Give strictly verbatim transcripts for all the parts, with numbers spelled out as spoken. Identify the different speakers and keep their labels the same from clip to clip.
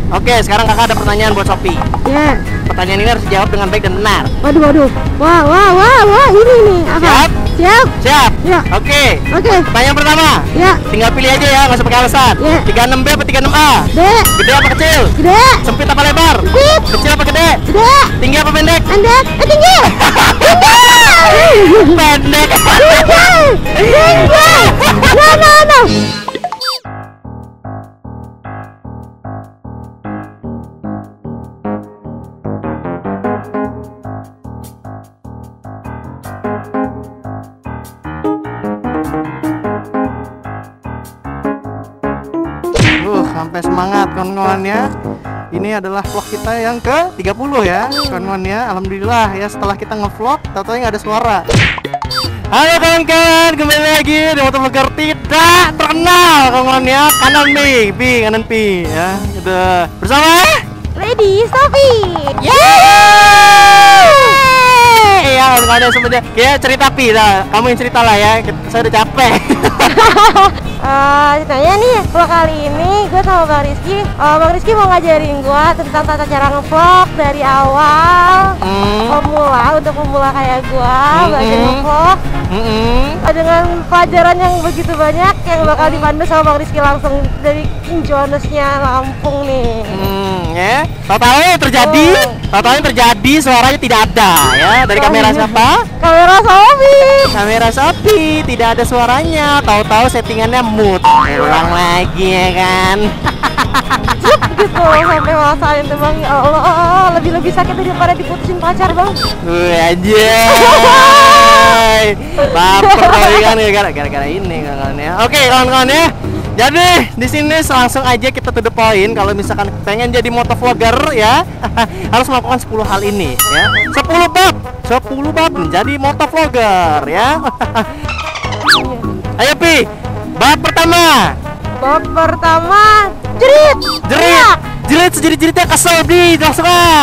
Speaker 1: Oke, sekarang kakak ada pertanyaan buat Sophie.
Speaker 2: Ya.
Speaker 1: Pertanyaan ini harus dijawab dengan baik dan benar.
Speaker 2: Waduh, waduh. Wah, wah, wah, wah. Ini nih. Apa?
Speaker 1: Siap?
Speaker 2: Siap.
Speaker 1: Siap?
Speaker 2: Ya.
Speaker 1: Oke.
Speaker 2: Oke.
Speaker 1: Pertanyaan pertama.
Speaker 2: Ya.
Speaker 1: Tinggal pilih aja ya, nggak usah pakai alasan.
Speaker 2: Ya.
Speaker 1: tiga puluh enam B apa tiga puluh enam A?
Speaker 2: Gede.
Speaker 1: Gede apa kecil?
Speaker 2: Gede.
Speaker 1: Sempit apa lebar?
Speaker 2: Sempit.
Speaker 1: Kecil apa gede?
Speaker 2: Gede.
Speaker 1: Tinggi apa pendek?
Speaker 2: Pendek. Eh, tinggi.
Speaker 1: Pendek.
Speaker 2: Tinggi. Tinggi. No, no, no.
Speaker 1: Uh, sampai semangat kawan-kawan ya. Ini adalah vlog kita yang ke tiga puluh ya kawan-kawan ya. Alhamdulillah ya, setelah kita ngevlog tahu-tahu nggak ada suara. Halo kawan-kawan, kembali lagi di motovlogger tidak terkenal kawan-kawan ya. Kanan B, B, kanan B ya. Udah bersama
Speaker 2: Lady Sophie.
Speaker 1: Yeay! Ya kawan-kawan ya, sebenarnya kayak cerita Pi lah. Kamu yang cerita lah ya. Saya udah capek.
Speaker 2: Uh, ceritanya nih, vlog kali ini gue sama Bang Rizky uh, Bang Rizky mau ngajarin gue tentang tata cara ngevlog dari awal
Speaker 1: Hmm.
Speaker 2: pemula, untuk pemula kayak gue
Speaker 1: Hmm.
Speaker 2: belajar ngevlog
Speaker 1: Mm-mm.
Speaker 2: uh, dengan pelajaran yang begitu banyak yang bakal dipandu sama Bang Rizky langsung dari King Jonesnya Lampung nih.
Speaker 1: Hmm, ya. Tahu-tahu terjadi,
Speaker 2: Oh.
Speaker 1: tahu-tahu yang terjadi suaranya tidak ada ya. Dari kamera siapa?
Speaker 2: Kamera Sophie.
Speaker 1: Kamera Sophie, tidak ada suaranya. Tahu-tahu settingannya mood. Ulang lagi ya kan.
Speaker 2: Gitu sampai masain tuh Bang, ya Allah, lebih-lebih sakit daripada diputusin pacar Bang.
Speaker 1: Wih aja. Baper kali kan ya, gara-gara ini kawan-kawan ya. Oke kawan-kawan ya. Jadi di sini langsung aja kita to the point. Kalau misalkan pengen jadi motovlogger ya, harus melakukan sepuluh hal ini ya. sepuluh bab, sepuluh bab menjadi motovlogger ya. Ayo Pi, bab pertama.
Speaker 2: Bab pertama, jerit.
Speaker 1: Jerit, jerit sejerit-jeritnya kesel Bi, langsung ah.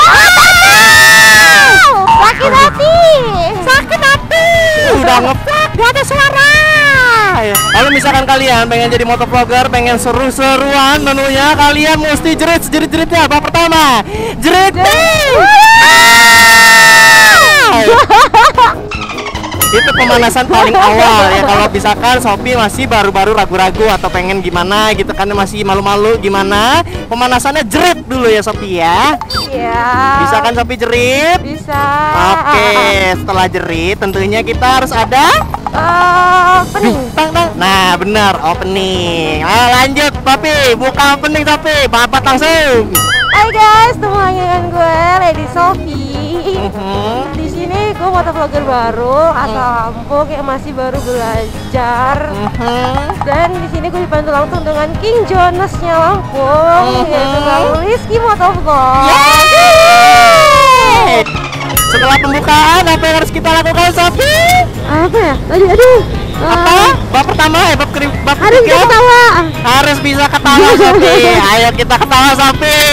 Speaker 2: Wow! Sakit hati.
Speaker 1: Sakit hati. Udah ngevlog gak ada suara. Kalau misalkan kalian pengen jadi motovlogger, pengen seru-seruan menunya, kalian mesti jerit sejerit-jeritnya. Bab pertama, jerit. Itu pemanasan paling awal ya. Kalau misalkan Sophie masih baru-baru ragu-ragu atau pengen gimana gitu kan, masih malu-malu gimana, pemanasannya jerit dulu ya Sophie ya.
Speaker 2: Iya.
Speaker 1: Bisa kan Sophie jerit?
Speaker 2: Bisa.
Speaker 1: Oke, setelah jerit tentunya kita harus ada
Speaker 2: Uh, pening.
Speaker 1: tang tang. Nah, benar, opening. Ah, lanjut Sophie, buka opening Sophie, babat langsung.
Speaker 2: Hai guys, semuanya dengan gue Lady Sophie.
Speaker 1: Mhm.
Speaker 2: Di sini gue motovlogger baru asal Lampung yang masih baru belajar.
Speaker 1: Mhm.
Speaker 2: Dan di sini gue dibantu langsung dengan King Jonesnya Lampung,
Speaker 1: Mhm.
Speaker 2: yaitu Bang Rizky Motovlog.
Speaker 1: Yeay! Setelah pembukaan, apa yang harus kita lakukan Sophie?
Speaker 2: Apa ya? Tadi aduh.
Speaker 1: Apa?
Speaker 2: Uh,
Speaker 1: Bab pertama ya, bab keri- bab
Speaker 2: harus
Speaker 1: ketiga?
Speaker 2: ketawa.
Speaker 1: Harus bisa ketawa Sophie. Ayo kita ketawa Sophie.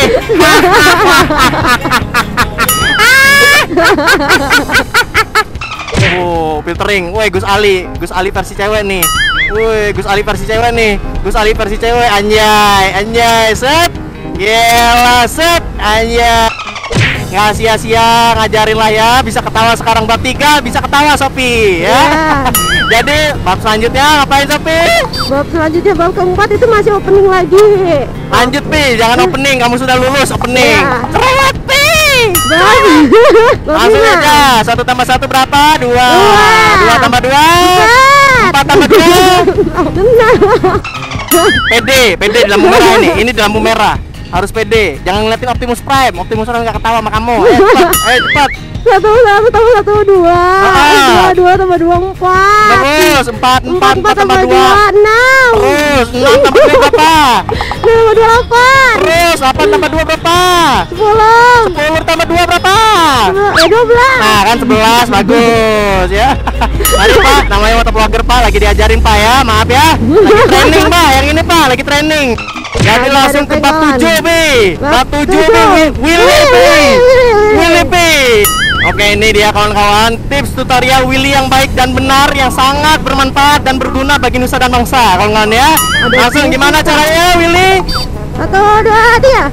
Speaker 1: Oh, filtering. Woi, Gus Ali, Gus Ali versi cewek nih. Woi, Gus Ali versi cewek nih. Gus Ali versi cewek, anjay, anjay, set. Gila, set, anjay. Nggak sia-sia, ngajarin lah ya. Bisa ketawa sekarang bab tiga, bisa ketawa Sophie ya.
Speaker 2: Yeah.
Speaker 1: Jadi bab selanjutnya ngapain Sophie?
Speaker 2: Bab selanjutnya bab keempat itu masih opening lagi.
Speaker 1: Lanjut Pi, jangan opening, kamu sudah lulus opening.
Speaker 2: Ya.
Speaker 1: Cerewet Pi.
Speaker 2: Bab. Bab
Speaker 1: Langsung
Speaker 2: lima.
Speaker 1: aja, satu tambah satu berapa? Dua.
Speaker 2: Dua.
Speaker 1: Dua tambah dua.
Speaker 2: Empat.
Speaker 1: Empat tambah dua.
Speaker 2: Oh, benar.
Speaker 1: Pede, pede di lampu merah ini. Ini di lampu merah. Harus pede. Jangan ngeliatin Optimus Prime. Optimus Prime nggak ketawa sama kamu. Ayo cepat, ayo cepat.
Speaker 2: Satu satu tambah satu dua.
Speaker 1: Ah.
Speaker 2: Dua dua tambah dua empat.
Speaker 1: Terus empat, empat, empat tambah dua.
Speaker 2: enam.
Speaker 1: Terus enam tambah dua berapa?
Speaker 2: Enam tambah dua delapan.
Speaker 1: Terus delapan tambah dua berapa?
Speaker 2: Sepuluh.
Speaker 1: Sepuluh tambah dua berapa?
Speaker 2: Eh dua belas.
Speaker 1: Nah kan sebelas, bagus ya. Mari Pak, namanya motovlogger Pak, lagi diajarin Pak ya, maaf ya. Lagi training Pak, yang ini Pak, lagi training. Jadi
Speaker 2: Ada
Speaker 1: langsung ke bab
Speaker 2: pegangan.
Speaker 1: tujuh B. Bab
Speaker 2: Bab
Speaker 1: tujuh B,
Speaker 2: tujuh.
Speaker 1: Willy B.
Speaker 2: Willy.
Speaker 1: Willy B. Oke, ini dia kawan-kawan, tips tutorial Willy yang baik dan benar, yang sangat bermanfaat dan berguna bagi nusa dan bangsa, kawan-kawan ya.
Speaker 2: Ada
Speaker 1: Langsung
Speaker 2: tips
Speaker 1: gimana
Speaker 2: kita.
Speaker 1: caranya Willy?
Speaker 2: Satu dua tiga.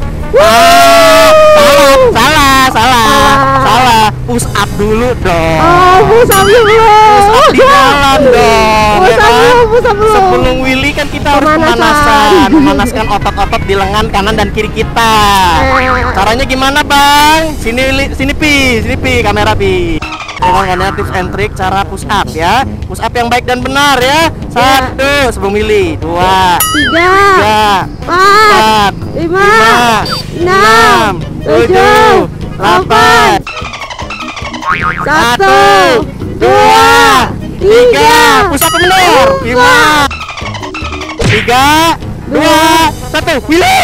Speaker 1: Ah, salah, salah, salah, salah. Push up dulu dong.
Speaker 2: Oh, push up dulu.
Speaker 1: Push up di jalan dong.
Speaker 2: Push up
Speaker 1: ya kan?
Speaker 2: dulu, push up dulu.
Speaker 1: Sebelum Willy kan kita harus
Speaker 2: Pemanasan.
Speaker 1: pemanasan, memanaskan otot-otot di lengan kanan dan kiri kita. Caranya gimana, Bang? Sini Willy, sini Pi, sini Pi, kamera Pi. Dengan tips and trick cara push up ya. Push up yang baik dan benar ya. Satu sebelum Willy, dua,
Speaker 2: Tiga,
Speaker 1: tiga,
Speaker 2: empat,
Speaker 1: empat,
Speaker 2: lima,
Speaker 1: enam,
Speaker 2: enam, tujuh,
Speaker 1: delapan,
Speaker 2: satu, dua, tiga.
Speaker 1: Push up yang benar. Lima, tiga, dua, satu. Willy.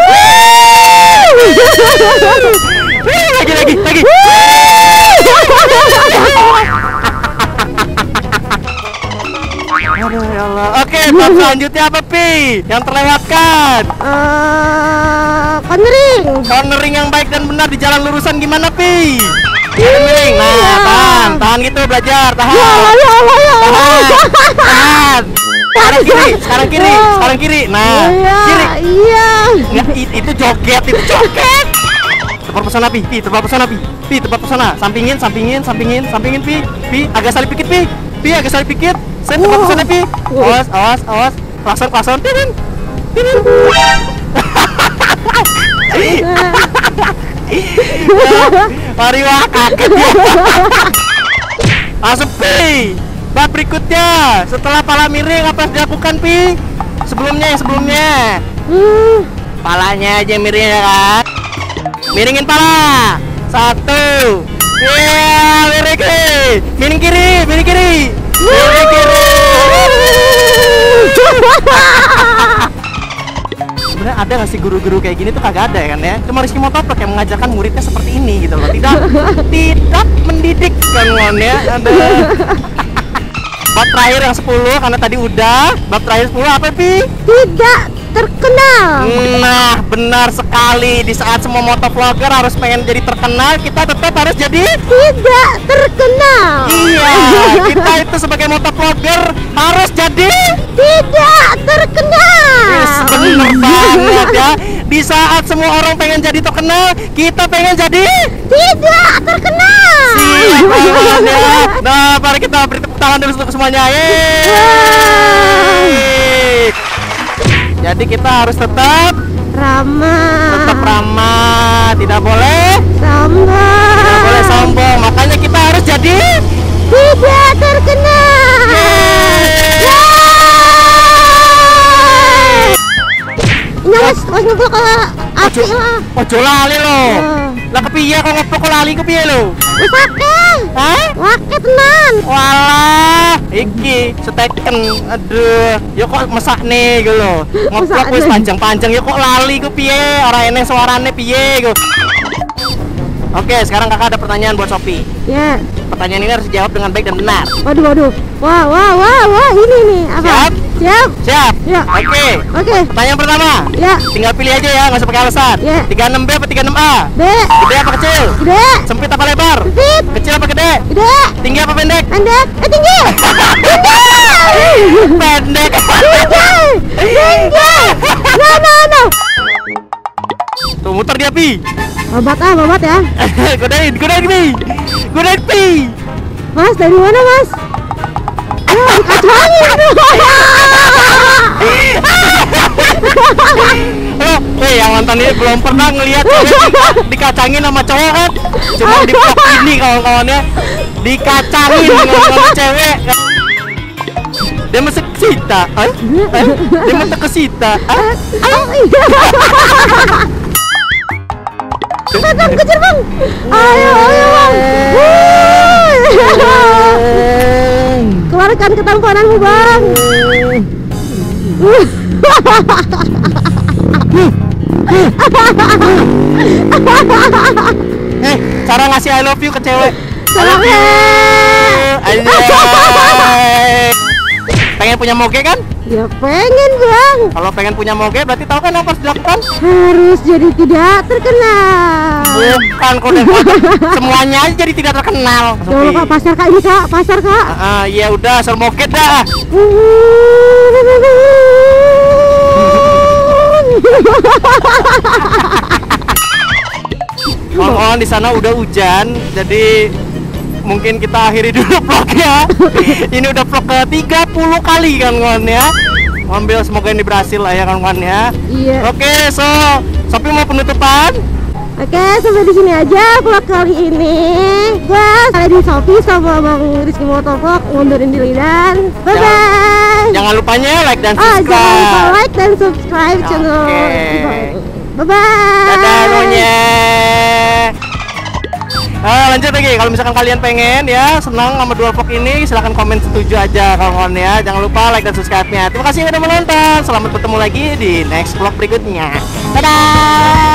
Speaker 1: Wih, lagi lagi lagi. Aduh, ya Allah. Oke, bab selanjutnya apa, Pi? Yang terlewatkan.
Speaker 2: Eh, cornering.
Speaker 1: Cornering yang baik dan benar di jalan lurusan gimana, Pi? Cornering. Nah, tahan, tahan gitu belajar, tahan.
Speaker 2: Ya Allah, ya Allah, ya Allah.
Speaker 1: Tahan, tahan. Sekarang kiri, sekarang kiri, sekarang kiri. Nah,
Speaker 2: Iya,
Speaker 1: kiri.
Speaker 2: iya.
Speaker 1: Nggak, i- itu joget, itu joget. Tepat pesona, Pi, Pi, tepat pesona, Pi, Pi, tepat pesona. Sampingin, sampingin, sampingin, sampingin, Pi, Pi, agak salip dikit, Pi, Pi, agak salip dikit. Saya tepat pesona, Pi. Awas, awas, awas. Klakson, klakson, tirin, tirin. Mari wah kaget ya. Langsung Pi. Bab berikutnya setelah pala miring apa yang dilakukan, Pi? Sebelumnya yang sebelumnya.
Speaker 2: Hmm,
Speaker 1: Palanya aja miring ya kan? Miringin pala. Satu. Iya, miring kiri. Miring kiri, miring kiri. Miring kiri. Sebenarnya ada nggak sih guru-guru kayak gini tuh kagak ada ya kan ya? Cuma Rizky Motovlog yang mengajarkan muridnya seperti ini gitu loh. Tidak tidak mendidik kan ya. Ada. Bab terakhir yang sepuluh karena tadi udah. Bab terakhir sepuluh apa, Pi?
Speaker 2: tidak terkenal.
Speaker 1: Nah, benar sekali. Di saat semua motovlogger harus pengen jadi terkenal, kita tetap harus jadi
Speaker 2: Tidak terkenal.
Speaker 1: iya. Kita itu sebagai motovlogger harus jadi
Speaker 2: Tidak terkenal.
Speaker 1: yes, bener banget ya. Di saat semua orang pengen jadi terkenal, kita pengen jadi
Speaker 2: Tidak terkenal.
Speaker 1: siap banget ya. Nah, mari kita beri tepuk tangan dulu untuk semuanya. Yeay. Jadi kita harus tetap
Speaker 2: Ramah.
Speaker 1: tetap ramah, tidak boleh
Speaker 2: Sombong.
Speaker 1: tidak boleh sombong. Makanya kita harus jadi
Speaker 2: Tidak terkenal.
Speaker 1: Yeay.
Speaker 2: Ini mas, mas ngeblok ke api lah.
Speaker 1: Ojo lali lo.
Speaker 2: Eh.
Speaker 1: Lah kepiye kok ngeplok kok lali kepiye lo?
Speaker 2: Wis akeh.
Speaker 1: Hah?
Speaker 2: Wake tenan.
Speaker 1: Walah, iki seteken. Aduh, ya kok mesak nih gitu loh. Ngeplok wis
Speaker 2: Mesakne.
Speaker 1: panjang-panjang ya kok lali ku piye? Ora eneng suarane piye gitu. Oke, sekarang kakak ada pertanyaan buat Sophie.
Speaker 2: Ya.
Speaker 1: Pertanyaan ini harus dijawab dengan baik dan benar.
Speaker 2: Waduh, waduh. Wah, wah, wah, wah. Ini nih apa?
Speaker 1: Siap?
Speaker 2: Siap.
Speaker 1: Siap?
Speaker 2: Ya.
Speaker 1: Oke.
Speaker 2: Oke.
Speaker 1: Pertanyaan pertama.
Speaker 2: Ya.
Speaker 1: Tinggal pilih aja ya, nggak usah pakai alasan.
Speaker 2: Ya.
Speaker 1: tiga puluh enam B apa tiga puluh enam A?
Speaker 2: B.
Speaker 1: Gede apa kecil?
Speaker 2: Gede.
Speaker 1: Sempit apa lebar?
Speaker 2: Sempit.
Speaker 1: Kecil apa gede?
Speaker 2: Gede.
Speaker 1: Tinggi apa pendek?
Speaker 2: Pendek. Eh tinggi.
Speaker 1: Pendek.
Speaker 2: Tinggi. Tinggi. No, no, no.
Speaker 1: Tuh muter dia, Pi.
Speaker 2: Babat ah, babat ya.
Speaker 1: Godain, godain, Pi. Godain, Pi.
Speaker 2: Mas, dari mana, Mas? Ayo, dikacangin.
Speaker 1: Oh, eh yang nonton ini belum pernah ngelihat cewek di- dikacangin sama cowok kan? Cuma di vlog ini kawan-kawannya dikacangin sama cewek. Dia masuk ke Sita, eh? Eh? Dia masuk ke Sita, ah?
Speaker 2: Oh, iya. Bang, kejar bang. Ayo, ayo bang. Wuih. Keluarkan ketampananmu bang.
Speaker 1: Eh, cara ngasih I love you ke cewek.
Speaker 2: Salam ya.
Speaker 1: Anjay. Pengen punya moge kan?
Speaker 2: Ya pengen bang.
Speaker 1: Kalau pengen punya moge berarti tahu kan apa harus dilakukan?
Speaker 2: Harus jadi tidak terkenal.
Speaker 1: Bukan kok deh, semuanya aja jadi tidak terkenal.
Speaker 2: Coba kak pasar kak ini kak pasar kak.
Speaker 1: Ah, ya udah suruh moge dah. kebetulan di sana udah hujan, jadi mungkin kita akhiri dulu vlognya. Ini udah vlog ke tiga puluh kali kawan-kawan ya. Ambil semoga ini berhasil lah ya kawan-kawan ya.
Speaker 2: Iya.
Speaker 1: Oke, so Sophie mau penutupan?
Speaker 2: Oke, sampai di sini aja vlog kali ini. Gua Lady Sophie sama Bang Rizky Motovlog ngundurin diri dan bye bye.
Speaker 1: Jangan lupanya like dan
Speaker 2: Ah,
Speaker 1: subscribe.
Speaker 2: jangan lupa like dan subscribe
Speaker 1: Oke.
Speaker 2: channel. Bye bye.
Speaker 1: Dadah Nonya. Ah, lanjut lagi, kalau misalkan kalian pengen ya senang sama dua vlog ini, silahkan komen setuju aja kawan-kawan ya. Jangan lupa like dan subscribe-nya. Terima kasih yang udah menonton. Selamat bertemu lagi di next vlog berikutnya. Dadah.